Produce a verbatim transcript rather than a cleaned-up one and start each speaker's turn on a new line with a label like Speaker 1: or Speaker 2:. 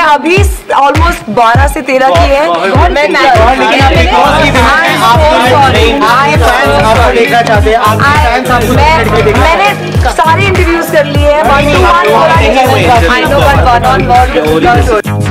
Speaker 1: अभी ऑलमोस्ट बारह से तेरह की है। मैं मैंने सारे इंटरव्यूज कर लिए हैं।